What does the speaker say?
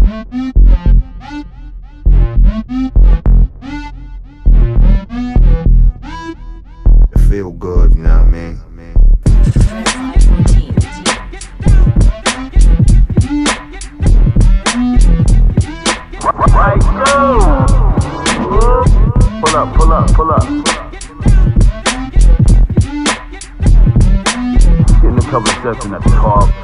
It feel good, you know what I mean? Right, go! Pull up, pull up, pull up. Getting a couple of steps in that car.